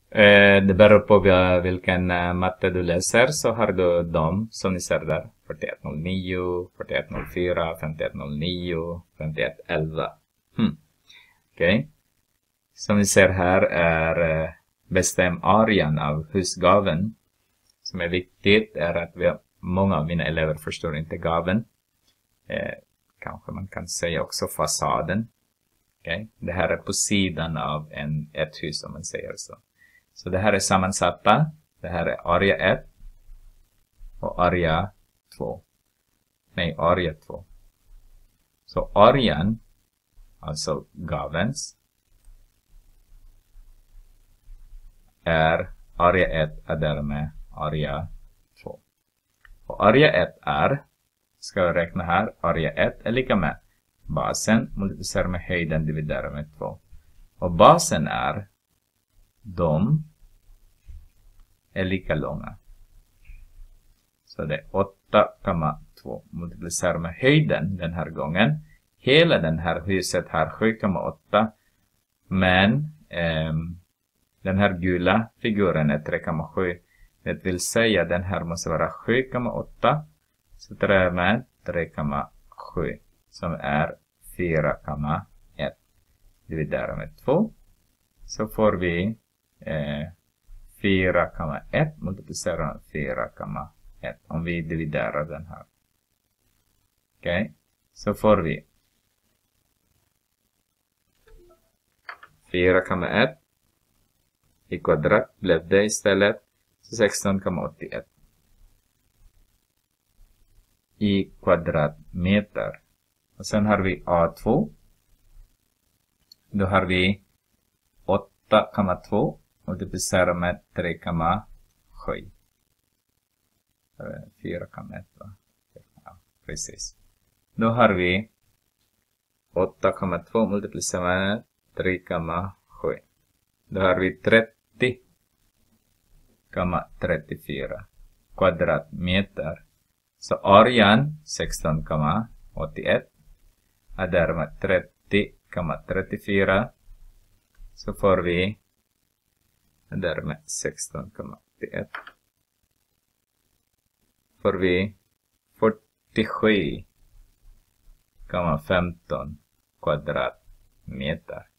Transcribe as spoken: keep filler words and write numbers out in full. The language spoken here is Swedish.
Eh, det beror på vilken uh, matte du läser, så har du dem som ni ser där. fyrtioett noll nio, fyrtioett noll fyra, femtioett noll nio, femtioett elva. Hmm. Okej. Okay. Som ni ser här är uh, bestäm arean av husgaven. Som är viktigt är att vi har, många av mina elever förstår inte gaven. Eh, kanske man kan säga också fasaden. Okay. Det här är på sidan av en, ett hus om man säger så. Så det här är sammansatta. Det här är area ett och area två. Nej, area två. Så arean, alltså gavens, är area ett är därmed area två. Och area ett är, ska jag räkna här, area ett är lika med basen multiplicerar med höjden dividerar med två. Och basen är, de är lika långa. Så det är åtta komma två multiplicerar med höjden den här gången. Hela den här huset har sju komma åtta. Men eh, den här gula figuren är tre komma sju. Det vill säga den här måste vara sju komma åtta. Så det är med tre komma sju. Som är fyra komma ett. Dividerar med två. Så får vi eh, fyra komma ett multiplicerar med fyra komma ett. Om vi dividerar den här. Okej. Okay. Så får vi fyra komma ett. I kvadrat blev det istället sexton komma åttioett. I kvadratmeter. Och sen har vi A två. Då har vi åtta komma två multiplicerar med tre komma sju. fyra komma ett va? Ja, precis. Då har vi åtta komma två multiplicerar med tre komma sju. Då har vi trettio komma trettiofyra kvadratmeter. Så arean sexton komma åttioett är därmed trettio komma trettiofyra. Så får vi därmed sexton komma åttioett. Får vi fyrtiosju komma femton kvadratmeter.